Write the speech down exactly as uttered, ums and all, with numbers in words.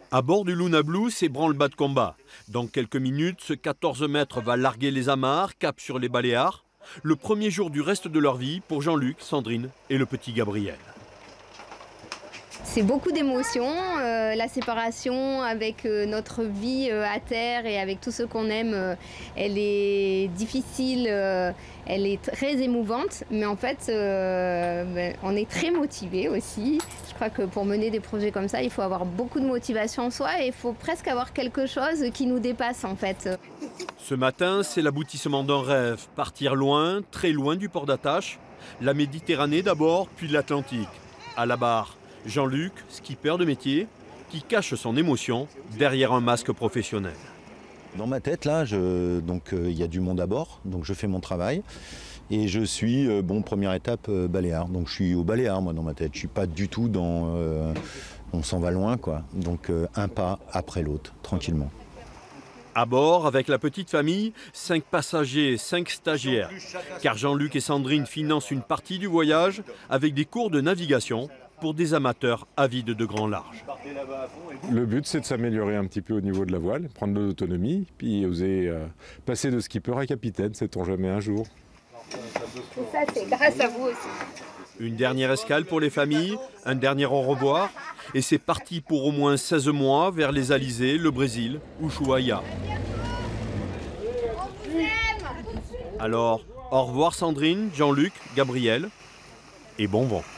À bord du Luna Blue, c'est branle-bas de combat. Dans quelques minutes, ce quatorze mètres va larguer les amarres, cap sur les Baléares. Le premier jour du reste de leur vie pour Jean-Luc, Sandrine et le petit Gabriel. C'est beaucoup d'émotions, euh, la séparation avec euh, notre vie euh, à terre et avec tout ce qu'on aime, euh, elle est difficile, euh, elle est très émouvante, mais en fait euh, ben, on est très motivés aussi. Je crois que pour mener des projets comme ça, il faut avoir beaucoup de motivation en soi et il faut presque avoir quelque chose qui nous dépasse en fait. Ce matin, c'est l'aboutissement d'un rêve, partir loin, très loin du port d'attache, la Méditerranée d'abord, puis l'Atlantique, à la barre. Jean-Luc, skipper de métier, qui cache son émotion derrière un masque professionnel. Dans ma tête, là, je, donc il euh, y a du monde à bord, donc je fais mon travail. Et je suis, euh, bon, première étape, euh, Baléares. Donc je suis au Baléares, moi, dans ma tête. Je suis pas du tout dans... Euh, on s'en va loin, quoi. Donc euh, un pas après l'autre, tranquillement. À bord, avec la petite famille, cinq passagers, cinq stagiaires. Car Jean-Luc et Sandrine financent une partie du voyage avec des cours de navigation pour des amateurs avides de grand large. Le but, c'est de s'améliorer un petit peu au niveau de la voile, prendre de l'autonomie, puis oser euh, passer de skipper à capitaine, sait-on jamais un jour. Tout ça, c'est grâce à vous aussi. Une dernière escale pour les familles, un dernier au revoir, et c'est parti pour au moins seize mois vers les Alizés, le Brésil, Ushuaia. Alors, au revoir Sandrine, Jean-Luc, Gabriel, et bon vent.